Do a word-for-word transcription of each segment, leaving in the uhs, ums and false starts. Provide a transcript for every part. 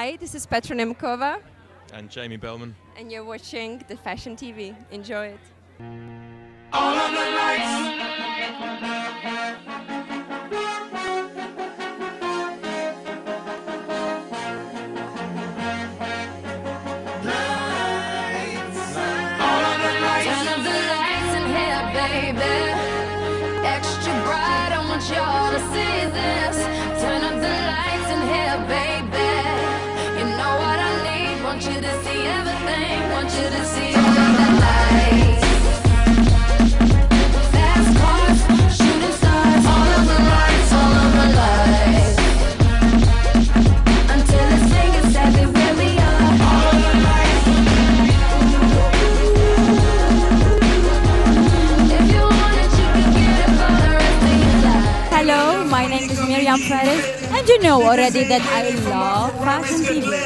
Hi, this is Petra Nemkova. And Jamie Bellman. And you're watching the Fashion T V. Enjoy it. All of the lights. Y'all to see this. Turn up the lights in here, baby. You know what I need. Want you to see everything. Want you to see all of the lights. Fast cars, shooting stars. All of the lights, all of the lights. Until the singing said that where we are. All of the lights. If you want it, you can get it for the rest of your life. Hello, my name is Miriam Faris, and you know already that I love Fashion T V.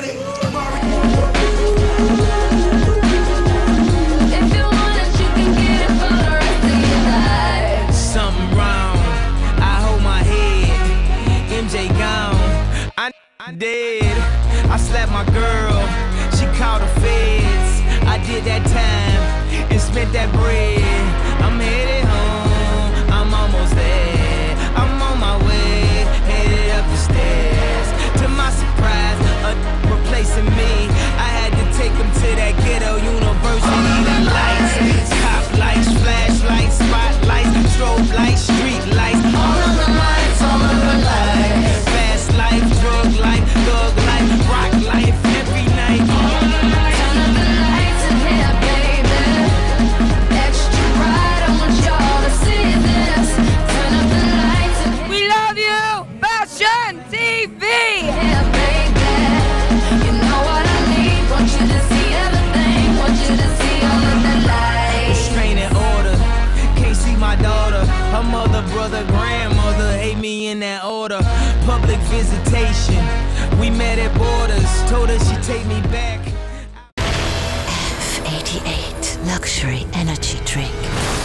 If you want it, you can get it for the rest of your life. Something wrong, I hold my head. M J gone, I, I dead. I slapped my girl, she called the feds. I did that time and spent that bread. I'm headed home, I'm almost there. I'm on my way, headed up the stairs. To my surprise, a replacing me. I had to take him to that ghetto university. The lights, cop lights, flashlights, spotlights, strobe lights, street lights. All of the lights, all of the lights. Fast life, drug life, thug life, rock life, every night. All of the lights. Turn up the lights in here, baby. Extra bright, I want y'all to see this. Turn up the lights in here. We love you, Fashion T V! Yeah, baby. You know what I need. Want you to see everything. Want you to see all of the lights. Restraining order, can't see my daughter. Her mother, brother, grandmother hate me in that order. Public visitation, we met at borders. Told her she'd take me back. F eighty-eight Luxury Energy Drink.